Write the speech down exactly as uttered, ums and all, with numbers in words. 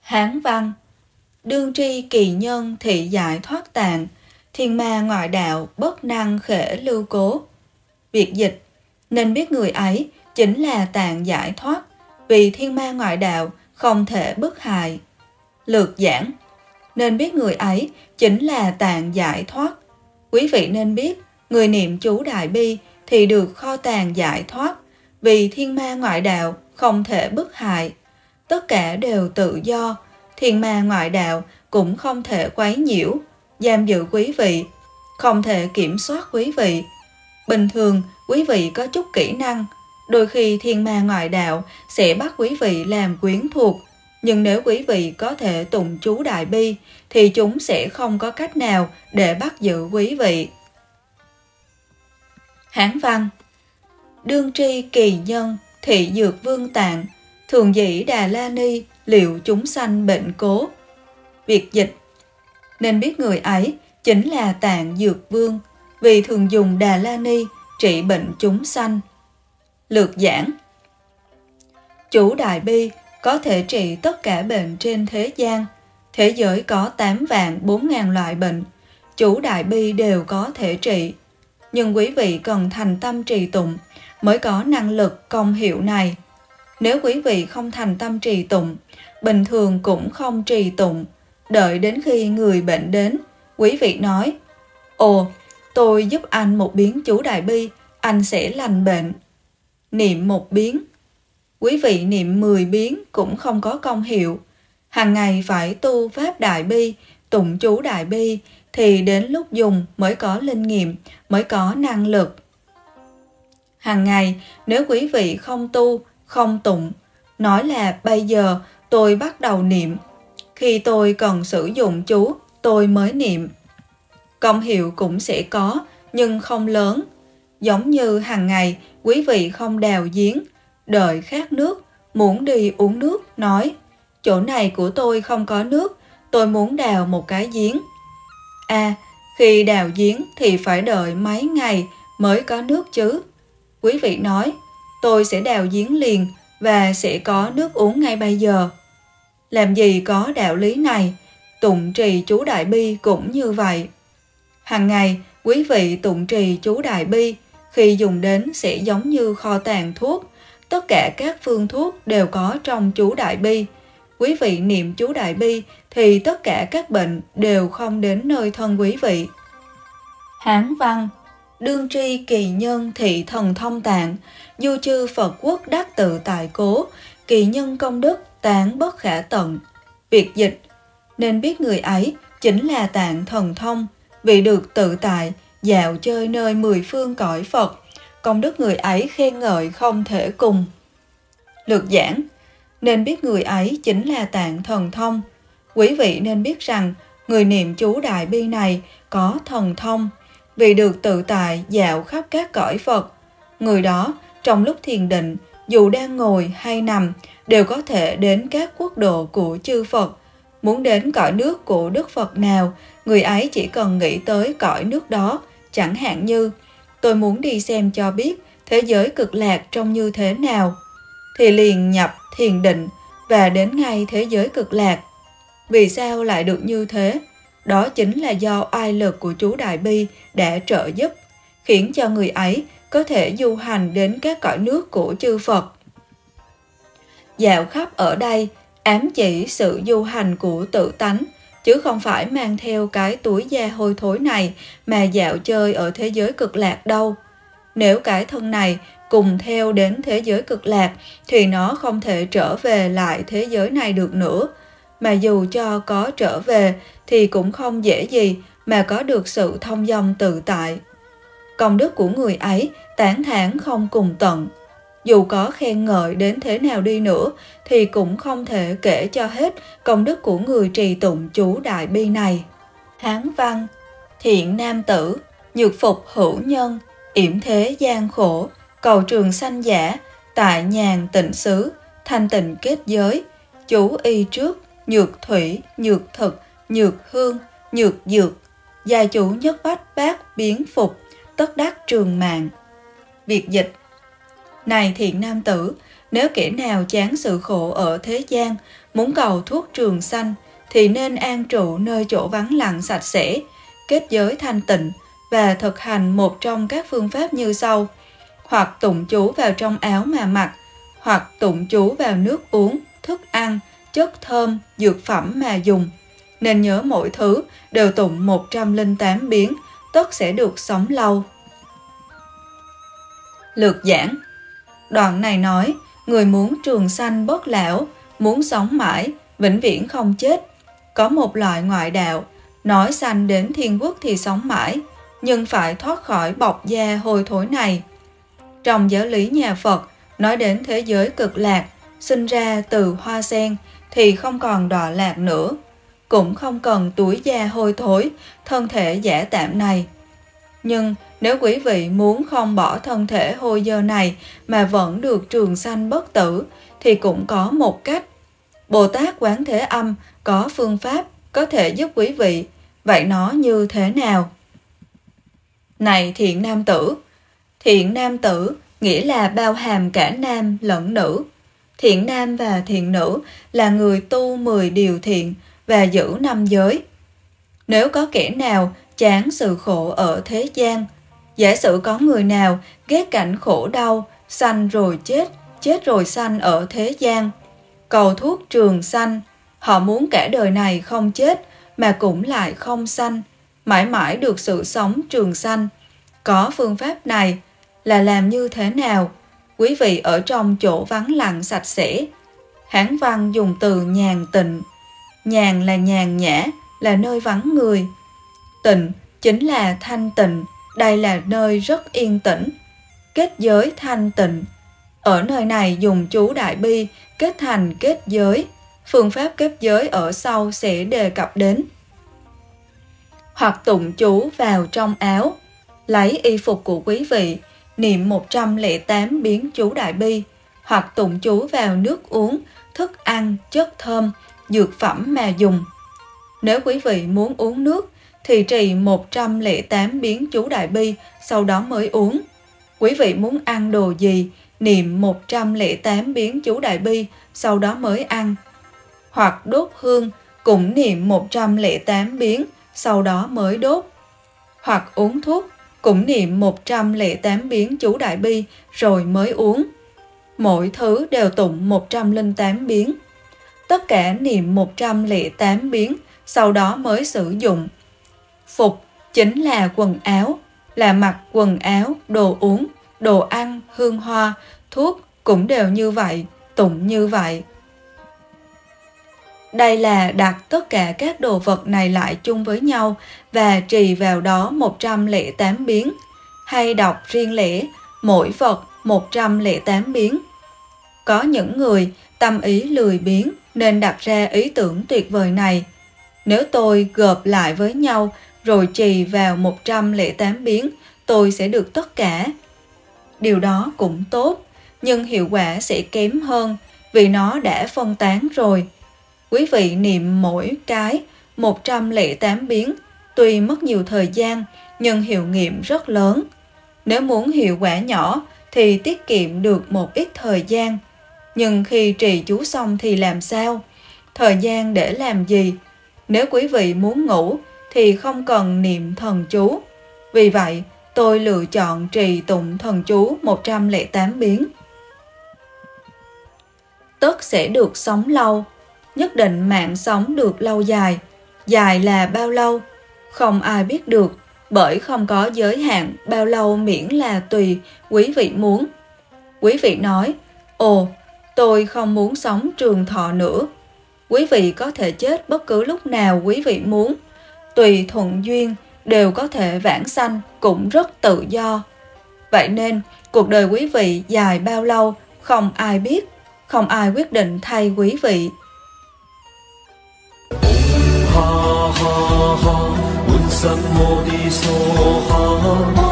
Hán văn: đương tri kỳ nhân thị giải thoát tạng, thiên ma ngoại đạo bất năng khể lưu cố. Việt dịch: nên biết người ấy chính là tạng giải thoát, vì thiên ma ngoại đạo không thể bức hại. Lược giảng: nên biết người ấy chính là tạng giải thoát. Quý vị nên biết, người niệm chú Đại Bi thì được kho tàng giải thoát, vì thiên ma ngoại đạo không thể bức hại. Tất cả đều tự do, thiên ma ngoại đạo cũng không thể quấy nhiễu, giam giữ quý vị, không thể kiểm soát quý vị. Bình thường, quý vị có chút kỹ năng, đôi khi thiên ma ngoại đạo sẽ bắt quý vị làm quyến thuộc, nhưng nếu quý vị có thể tụng chú Đại Bi thì chúng sẽ không có cách nào để bắt giữ quý vị. Hán văn: đương tri kỳ nhân thị dược vương tạng, thường dĩ Đà La Ni liệu chúng sanh bệnh cố. Việt dịch: nên biết người ấy chính là tạng dược vương, vì thường dùng Đà La Ni trị bệnh chúng sanh. Lược giảng: chú Đại Bi có thể trị tất cả bệnh trên thế gian. Thế giới có tám vạn bốn ngàn loại bệnh, chú Đại Bi đều có thể trị. Nhưng quý vị cần thành tâm trì tụng mới có năng lực công hiệu này. Nếu quý vị không thành tâm trì tụng, bình thường cũng không trì tụng, đợi đến khi người bệnh đến, quý vị nói: ồ, tôi giúp anh một biến chú Đại Bi, anh sẽ lành bệnh. Niệm một biến. Quý vị niệm mười biến cũng không có công hiệu. Hàng ngày phải tu Pháp Đại Bi, tụng chú Đại Bi, thì đến lúc dùng mới có linh nghiệm, mới có năng lực. Hàng ngày, nếu quý vị không tu, không tụng, nói là bây giờ tôi bắt đầu niệm, khi tôi cần sử dụng chú, tôi mới niệm. Công hiệu cũng sẽ có, nhưng không lớn. Giống như hàng ngày, quý vị không đào giếng, đợi khát nước, muốn đi uống nước, nói: chỗ này của tôi không có nước, tôi muốn đào một cái giếng. À, khi đào giếng thì phải đợi mấy ngày mới có nước chứ. Quý vị nói: tôi sẽ đào giếng liền và sẽ có nước uống ngay bây giờ. Làm gì có đạo lý này, tụng trì chú Đại Bi cũng như vậy. Hàng ngày, quý vị tụng trì chú Đại Bi, khi dùng đến sẽ giống như kho tàng thuốc. Tất cả các phương thuốc đều có trong chú Đại Bi. Quý vị niệm chú Đại Bi thì tất cả các bệnh đều không đến nơi thân quý vị. Hán văn: đương tri kỳ nhân thị thần thông tạng, du chư Phật quốc đắc tự tại cố, kỳ nhân công đức tán bất khả tận. Việt dịch: nên biết người ấy chính là tạng thần thông, vì được tự tại dạo chơi nơi mười phương cõi Phật, công đức người ấy khen ngợi không thể cùng. Lược giảng: nên biết người ấy chính là tạng thần thông. Quý vị nên biết rằng người niệm chú Đại Bi này có thần thông, vì được tự tại dạo khắp các cõi Phật. Người đó trong lúc thiền định, dù đang ngồi hay nằm, đều có thể đến các quốc độ của chư Phật. Muốn đến cõi nước của Đức Phật nào, người ấy chỉ cần nghĩ tới cõi nước đó. Chẳng hạn như: tôi muốn đi xem cho biết thế giới cực lạc trông như thế nào, thì liền nhập thiền định và đến ngay thế giới cực lạc. Vì sao lại được như thế? Đó chính là do oai lực của chú Đại Bi đã trợ giúp, khiến cho người ấy có thể du hành đến các cõi nước của chư Phật. Dạo khắp ở đây ám chỉ sự du hành của tự tánh, chứ không phải mang theo cái túi da hôi thối này mà dạo chơi ở thế giới cực lạc đâu. Nếu cái thân này cùng theo đến thế giới cực lạc thì nó không thể trở về lại thế giới này được nữa. Mà dù cho có trở về thì cũng không dễ gì mà có được sự thông dong tự tại. Công đức của người ấy tán thán không cùng tận. Dù có khen ngợi đến thế nào đi nữa thì cũng không thể kể cho hết công đức của người trì tụng chú Đại Bi này. Hán văn: thiện nam tử, nhược phục hữu nhân, yểm thế gian khổ, cầu trường sanh giả, tại nhàn tịnh xứ, thanh tịnh kết giới, chú y trước, nhược thủy, nhược thực, nhược hương, nhược dược, gia chủ nhất bách bát biến phục, tất đắc trường mạng. Việt dịch: này thiện nam tử, nếu kẻ nào chán sự khổ ở thế gian, muốn cầu thuốc trường sanh, thì nên an trụ nơi chỗ vắng lặng sạch sẽ, kết giới thanh tịnh và thực hành một trong các phương pháp như sau: hoặc tụng chú vào trong áo mà mặc, hoặc tụng chú vào nước uống, thức ăn, chất thơm, dược phẩm mà dùng. Nên nhớ mỗi thứ đều tụng một trăm lẻ tám biến, tất sẽ được sống lâu. Lược giảng. Đoạn này nói, người muốn trường sanh bất lão, muốn sống mãi, vĩnh viễn không chết. Có một loại ngoại đạo, nói sanh đến thiên quốc thì sống mãi, nhưng phải thoát khỏi bọc da hôi thối này. Trong giáo lý nhà Phật, nói đến thế giới cực lạc, sinh ra từ hoa sen thì không còn đọa lạc nữa, cũng không cần túi da hôi thối, thân thể giả tạm này. Nhưng nếu quý vị muốn không bỏ thân thể hôi dơ này mà vẫn được trường sanh bất tử, thì cũng có một cách. Bồ Tát Quán Thế Âm có phương pháp có thể giúp quý vị. Vậy nó như thế nào? Này thiện nam tử! Thiện nam tử nghĩa là bao hàm cả nam lẫn nữ. Thiện nam và thiện nữ là người tu mười điều thiện và giữ năm giới. Nếu có kẻ nào chán sự khổ ở thế gian, giả sử có người nào ghét cảnh khổ đau, sanh rồi chết, chết rồi sanh ở thế gian, cầu thuốc trường sanh, họ muốn cả đời này không chết mà cũng lại không sanh, mãi mãi được sự sống trường sanh. Có phương pháp này là làm như thế nào? Quý vị ở trong chỗ vắng lặng sạch sẽ. Hán văn dùng từ nhàn tịnh. Nhàn là nhàn nhã, là nơi vắng người. Tịnh chính là thanh tịnh, đây là nơi rất yên tĩnh. Kết giới thanh tịnh. Ở nơi này dùng chú đại bi kết thành kết giới. Phương pháp kết giới ở sau sẽ đề cập đến. Hoặc tụng chú vào trong áo. Lấy y phục của quý vị, niệm một trăm lẻ tám biến chú đại bi, hoặc tụng chú vào nước uống, thức ăn, chất thơm, dược phẩm mà dùng. Nếu quý vị muốn uống nước, thì trì một trăm lẻ tám biến chú đại bi, sau đó mới uống. Quý vị muốn ăn đồ gì, niệm một trăm lẻ tám biến chú đại bi, sau đó mới ăn. Hoặc đốt hương, cũng niệm một trăm lẻ tám biến, sau đó mới đốt. Hoặc uống thuốc, cũng niệm một trăm lẻ tám biến chú đại bi rồi mới uống. Mỗi thứ đều tụng một trăm lẻ tám biến. Tất cả niệm một trăm lẻ tám biến, sau đó mới sử dụng. Phục chính là quần áo, là mặc quần áo, đồ uống, đồ ăn, hương hoa, thuốc cũng đều như vậy, tụng như vậy. Đây là đặt tất cả các đồ vật này lại chung với nhau và trì vào đó một trăm lẻ tám biến, hay đọc riêng lẻ mỗi vật một trăm lẻ tám biến. Có những người tâm ý lười biếng nên đặt ra ý tưởng tuyệt vời này: nếu tôi gộp lại với nhau rồi trì vào một trăm lẻ tám biến, tôi sẽ được tất cả. Điều đó cũng tốt, nhưng hiệu quả sẽ kém hơn vì nó đã phân tán rồi. Quý vị niệm mỗi cái một trăm lẻ tám biến, tuy mất nhiều thời gian nhưng hiệu nghiệm rất lớn. Nếu muốn hiệu quả nhỏ thì tiết kiệm được một ít thời gian. Nhưng khi trì chú xong thì làm sao? Thời gian để làm gì? Nếu quý vị muốn ngủ thì không cần niệm thần chú. Vì vậy, tôi lựa chọn trì tụng thần chú một trăm lẻ tám biến. Tất sẽ được sống lâu. Nhất định mạng sống được lâu dài. Dài là bao lâu? Không ai biết được, bởi không có giới hạn bao lâu, miễn là tùy quý vị muốn. Quý vị nói, ồ, tôi không muốn sống trường thọ nữa. Quý vị có thể chết bất cứ lúc nào quý vị muốn. Tùy thuận duyên, đều có thể vãng sanh, cũng rất tự do. Vậy nên, cuộc đời quý vị dài bao lâu, không ai biết, không ai quyết định thay quý vị. Ha ha ha,